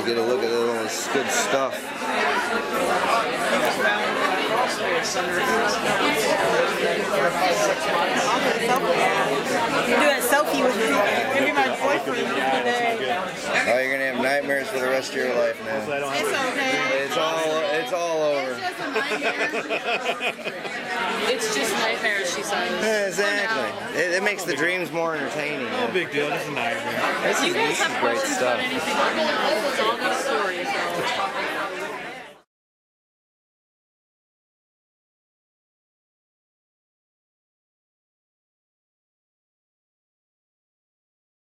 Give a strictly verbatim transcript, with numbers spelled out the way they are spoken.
get a look at all this good stuff. You do a selfie with me. Maybe my boyfriend today. Oh, you're gonna have nightmares for the rest of your life now. It's okay. It's all, it's all over. It's just a nightmare. It's just nightmares, she says. Exactly. It, it makes the dreams more entertaining. No big deal, it's a nightmare. This is, You guys this have is great questions stuff. about anything? I'll go with all these stories. So.